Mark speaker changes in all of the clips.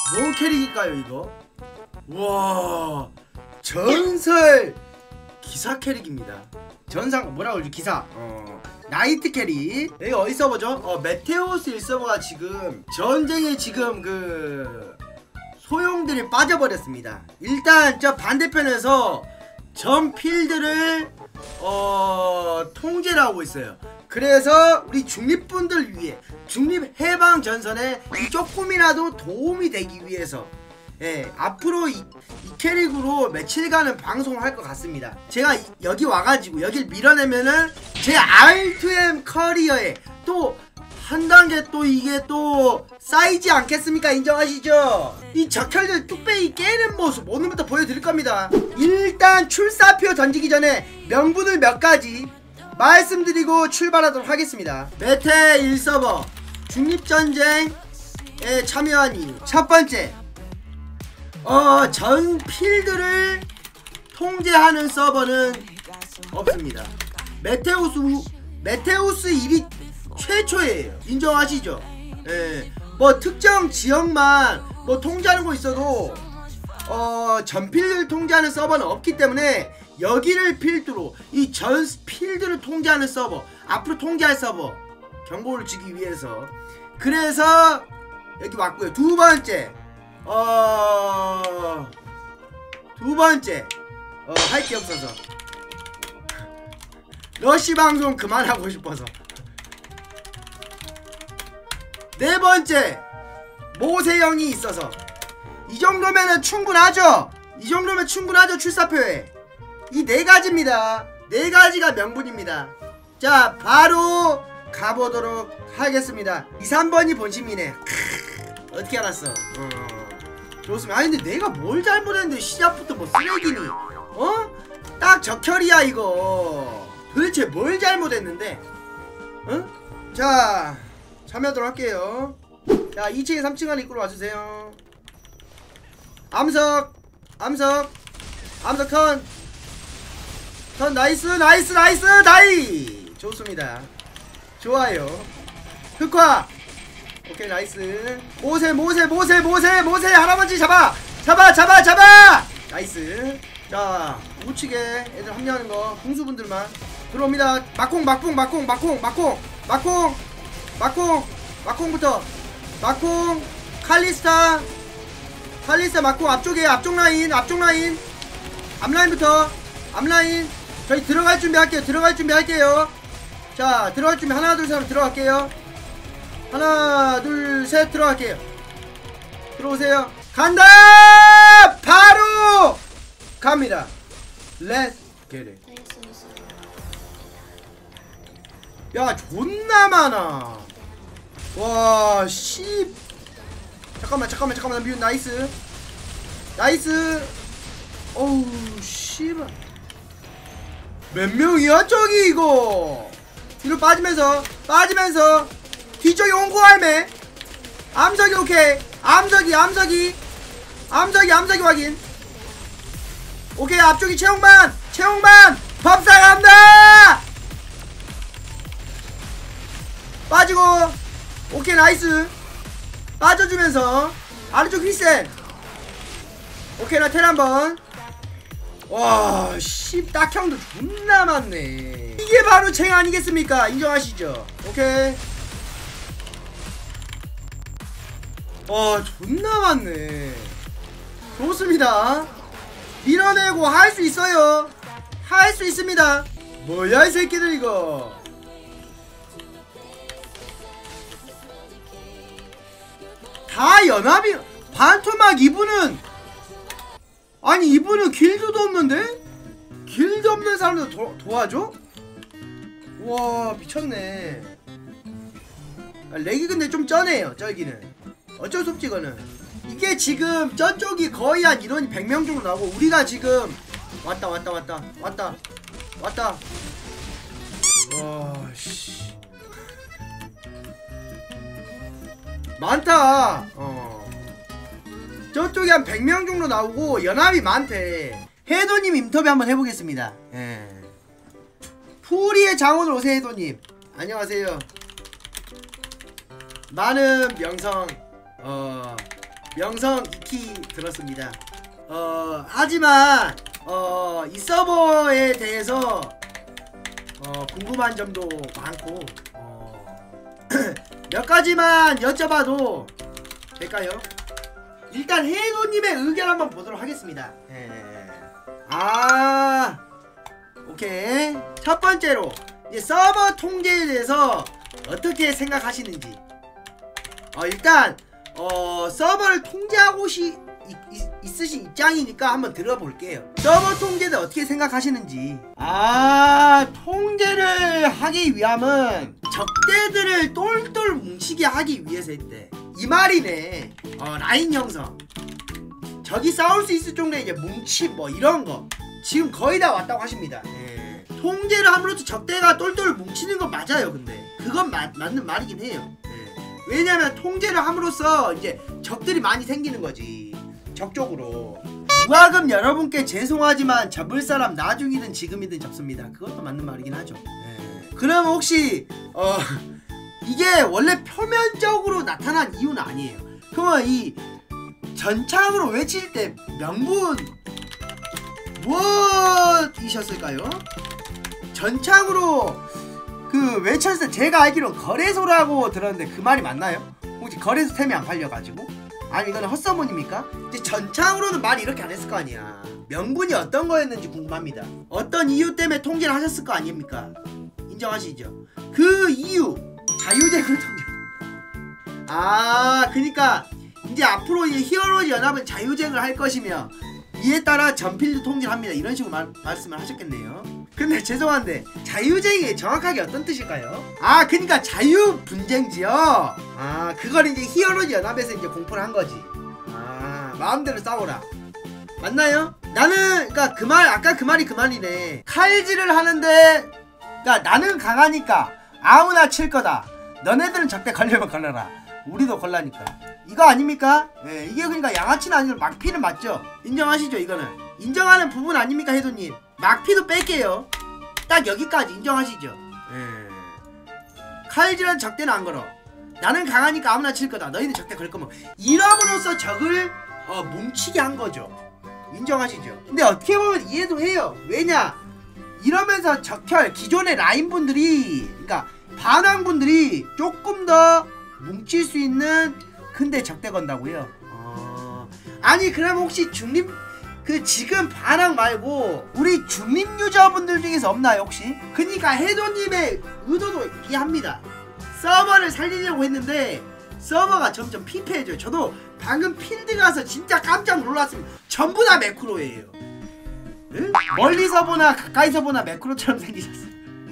Speaker 1: 뭔 캐릭일까요 이거? 와 전설 기사 캐릭입니다. 전상 뭐라고 그러지? 기사 나이트 캐릭. 여기 어디 서버죠? 메테오스 1서버가 지금 전쟁에 지금 그 소용들이 빠져버렸습니다. 일단 저 반대편에서 전 필드를 통제를 하고 있어요. 그래서 우리 중립분들 위해 중립해방전선에 조금이라도 도움이 되기 위해서 앞으로 이 캐릭으로 며칠간은 방송을 할 것 같습니다. 제가 여기 와가지고 여길 밀어내면은 제 R2M 커리어에 또 한 단계 또 이게 또 쌓이지 않겠습니까? 인정하시죠? 이 적혈들 뚝배기 깨는 모습 오늘부터 보여드릴 겁니다. 일단 출사표 던지기 전에 명분을 몇 가지 말씀드리고 출발하도록 하겠습니다. 메테 1서버 중립전쟁에 참여한 이유. 첫 번째, 전 필드를 통제하는 서버는 없습니다. 메테우스 1이 최초예요. 인정하시죠? 뭐 특정 지역만 뭐 통제하는 거 있어도 전 필드를 통제하는 서버는 없기 때문에 여기를 필두로 이 전 필드를 통제하는 서버, 앞으로 통제할 서버 경고를 주기 위해서 그래서 여기 왔고요. 두 번째 할 게 없어서 러시 방송 그만하고 싶어서. 네 번째, 모세형이 있어서. 이 정도면은 충분하죠? 이 정도면 충분하죠? 출사표에 이 네 가지입니다. 네 가지가 명분입니다. 자, 바로 가보도록 하겠습니다. 2, 3번이 본심이네. 어떻게 알았어? 좋습니다. 아니 근데 내가 뭘 잘못했는데 시작부터 뭐 쓰레기니? 딱 적혈이야 이거. 도대체 뭘 잘못했는데? 자, 참여하도록 할게요. 자, 2층에 3층 안에 입구로 와주세요. 암석 턴 나이스 좋습니다. 좋아요. 흑화 오케이 나이스. 모세 할아버지 잡아 나이스. 자, 우측에 애들 합류하는 거 궁수분들만 들어옵니다. 막콩부터 칼리스타 막콩 앞쪽에 앞쪽 라인 앞라인부터 앞라인 저희 들어갈 준비 할게요. 자, 들어갈 준비 하나 둘 셋 들어갈게요. 하나 둘 셋 들어갈게요. 들어오세요. 간다. 바로 갑니다. Let's get it. 야, 존나 많아. 와, 씨. 잠깐만. 뮤 나이스. 어우, 씨발. 몇 명이야, 저기, 이거. 뒤로 빠지면서. 뒤쪽에 온고 할매. 암석이 오케이. 암석이 확인. 오케이, 앞쪽이 채용만. 법사 간다! 빠지고. 오케이, 나이스. 빠져주면서 아래쪽 휘센. 오케이, 나 텔 한번. 와, 씨, 딱형도 존나 많네. 이게 바로 쟁 아니겠습니까? 인정하시죠? 오케이. 와, 존나 많네. 좋습니다. 밀어내고 할 수 있어요. 할 수 있습니다. 뭐야 이 새끼들 이거. 다 연합이. 반토막 이분은, 아니 이분은 길드도 없는데? 길드 없는 사람도 도와줘? 와, 미쳤네. 렉이 근데 좀 쩌네요. 저기는 어쩔 수 없지. 이거는 이게 지금 저쪽이 거의 한 인원이 100명 정도 나오고 우리가 지금 왔다. 와, 씨. 많다. 저쪽이 한 100명 정도 나오고 연합이 많대. 해도님 인터뷰 한번 해보겠습니다. 푸리의 장원으로 오세요. 해도님 안녕하세요. 많은 명성 명성 익히 들었습니다. 하지만 이 서버에 대해서 궁금한 점도 많고 몇 가지만 여쭤봐도 될까요? 일단 해노님의 의견 한번 보도록 하겠습니다. 오케이. 첫 번째로 이제 서버 통제에 대해서 어떻게 생각하시는지. 일단 서버를 통제하고 있으신 입장이니까 한번 들어볼게요. 서버 통제는 어떻게 생각하시는지. 통제를 하기 위함은 적대들을 똘똘 뭉치게 하기 위해서인데 이 말이네. 라인 형성, 적이 싸울 수 있을 정도의 이제 뭉침 뭐 이런거 지금 거의 다 왔다고 하십니다. 통제를 함으로써 적대가 똘똘 뭉치는 건 맞아요. 근데 그건 맞는 말이긴 해요. 왜냐면 통제를 함으로써 이제 적들이 많이 생기는 거지. 적적으로. 무하금 여러분께 죄송하지만 접을 사람 나중이든 지금이든 접습니다. 그것도 맞는 말이긴 하죠. 그럼 혹시 이게 원래 표면적으로 나타난 이유는 아니에요. 그러면 이 전창으로 외칠 때 명분 무엇이셨을까요? 전창으로 그 외쳤을 때 제가 알기로는 거래소라고 들었는데 그 말이 맞나요? 혹시 거래소 템이 안 팔려가지고? 아니 이거는 헛소문입니까? 이제 전창으로는 말이 이렇게 안 했을 거 아니야. 명분이 어떤 거였는지 궁금합니다. 어떤 이유 때문에 통제를 하셨을 거 아닙니까? 인정하시죠? 그 이유 자유제국 통제. 그니까 이제 앞으로 이제 히어로즈 연합은 자유쟁을 할 것이며 이에 따라 전필드 통제를 합니다. 이런 식으로 말씀을 하셨겠네요. 근데 죄송한데 자유쟁이 정확하게 어떤 뜻일까요? 그니까 자유분쟁지요. 그걸 이제 히어로즈 연합에서 이제 공포를 한 거지. 마음대로 싸워라. 맞나요? 나는 그니까 그 말 아까 그 말이 그 말이네. 칼질을 하는데 그니까 나는 강하니까 아무나 칠 거다. 너네들은 적대 걸려면 걸려라. 우리도 걸라니까. 이거 아닙니까? 이게 그러니까 양아치는 아니고 막피는 맞죠? 인정하시죠? 이거는 인정하는 부분 아닙니까 해도님? 막피도 뺄게요. 딱 여기까지 인정하시죠? 칼질한 적대는 안 걸어. 나는 강하니까 아무나 칠 거다. 너희는 적대 걸 거면 이러므로써 적을 뭉치게 한 거죠. 인정하시죠? 근데 어떻게 보면 이해도 해요. 왜냐? 이러면서 적혈 기존의 라인분들이 그러니까 반왕분들이 조금 더 뭉칠 수 있는 근데 적대 건다고요? 아니 그럼 혹시 중립 그 지금 반항 말고 우리 중립 유저분들 중에서 없나요 혹시? 그니까 해도님의 의도도 이해합니다. 서버를 살리려고 했는데 서버가 점점 피폐해져요. 저도 방금 필드 가서 진짜 깜짝 놀랐습니다. 전부 다 매크로예요. 응? 멀리서 보나 가까이서 보나 매크로처럼 생기셨어요.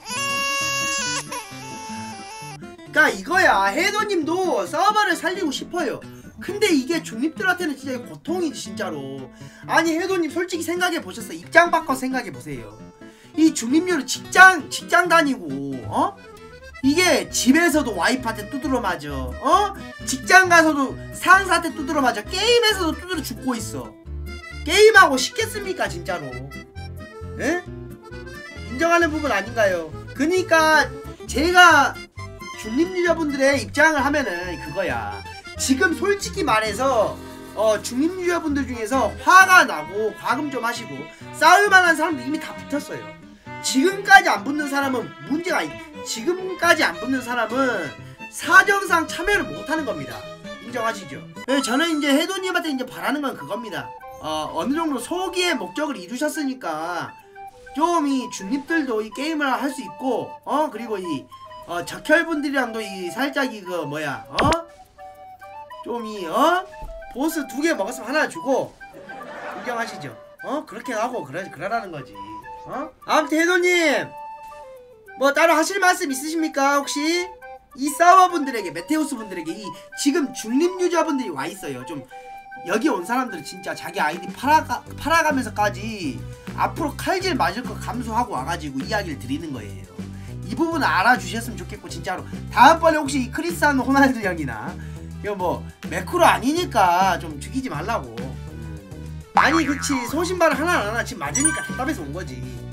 Speaker 1: 그니까 이거야. 해도님도 서버를 살리고 싶어요. 근데 이게 중립들한테는 진짜 고통이지 진짜로. 아니 해도님 솔직히 생각해보셨어요? 입장 바꿔 생각해보세요. 이 중립류를 직장 다니고 이게 집에서도 와이프한테 두드러 맞아. 직장 가서도 상사한테 두드러 맞아. 게임에서도 두드러 죽고 있어. 게임하고 싶겠습니까 진짜로? 에? 인정하는 부분 아닌가요? 그니까 제가 중립 유저분들의 입장을 하면은 그거야. 지금 솔직히 말해서 중립 유저분들 중에서 화가 나고 과금 좀 하시고 싸울만한 사람들 이미 다 붙었어요. 지금까지 안 붙는 사람은 문제가 지금까지 안 붙는 사람은 사정상 참여를 못하는 겁니다. 인정하시죠? 네, 저는 이제 해도님한테 이제 바라는 건 그겁니다. 어느 정도 소기의 목적을 이루셨으니까 좀 이 중립들도 이 게임을 할 수 있고 그리고 이 적혈분들이랑도 이 살짝 이 그 뭐야 좀 이 보스 2개 먹었으면 하나 주고 인정하시죠? 그렇게 하고 그러라는 거지. 아무튼 해도님 뭐 따로 하실 말씀 있으십니까 혹시? 이 서버분들에게 메테우스 분들에게 이 지금 중립 유저분들이 와 있어요. 좀 여기 온 사람들은 진짜 자기 아이디 팔아가면서까지 앞으로 칼질 맞을 거 감수하고 와가지고 이야기를 드리는 거예요. 이 부분 알아주셨으면 좋겠고 진짜로 다음번에 혹시 이 크리스티아노 호날두 형이나 이거 뭐 매크로 아니니까 좀 죽이지 말라고. 아니 그치 소신발을 하나 지금 맞으니까 답답해서 온 거지.